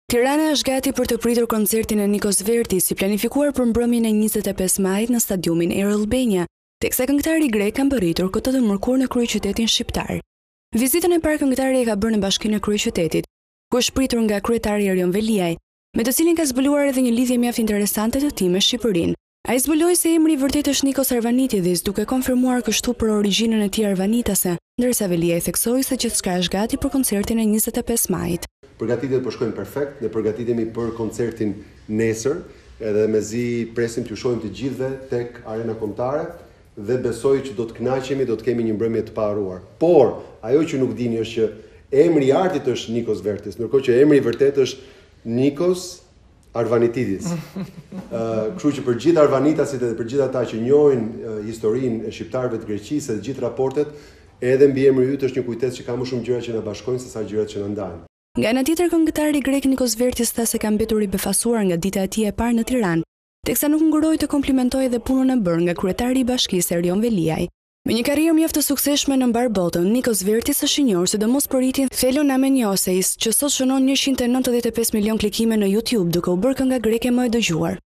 Tirana është gati për të pritur koncertin e Nikos Vertis, si planifikuar për mbrëmjen e 25 majit në stadiumin Air Albania, teksa këngëtari grek ka mbërritur këtë të mërkur në kryeqytetin shqiptar. Vizitën e parë këngëtari e ka bërë në Bashkinë e Kryeqytetit, ku është pritur nga kryetari Erion Veliaj, me të cilin ka zbuluar edhe një lidhje mjaft interesante të tij me Shqipërinë. Ai zbuloi se emri i vërtet është Nikos Arvanitidis, duke konfirmuar kështu për origjinën e tij arvanitase, ndërsa Veliaj theksoi se gjithçka është gati për koncertin e 25 majit. Përgatitjet po shkojnë perfekt, ne përgatitemi për koncertin nesër, edhe mezi presim t'ju shohim të gjithëve tek Arena Kombëtare dhe besoj që do të kënaqemi, do të kemi një mbrëmje të paharruar. Por ajo që nuk dini është që emri i artit është Nikos Vertis, ndërkohë që emri i vërtet është Nikos Arvanitidis. Kështu që për gjithë arvanitasit dhe për gjithë ata që njohin historinë e shqiptarëve të Greqisë dhe gjithë raportet, edhe mbi emrin yt është një kujtesë që ka më shumë gjëra që na bashkojnë se sa gjërat që na ndajnë. Nga ana tjetër, këngëtari grek Nikos Vertis tha se ka mbetur i befasuar nga dita e tij e parë në Tiranë, teksa nuk nguroi të komplimentojë edhe punën e bërë nga kryetari i bashkisë Erion Veliaj. Me një karrierë mjaft të suksesshme në mbar botën, Nikos Vertis është i njohur sidomos për hitin Thelon Amenioseis, që sot shënon 195 milion klikime në YouTube, duke u bërë kënga greke më e dëgjuar.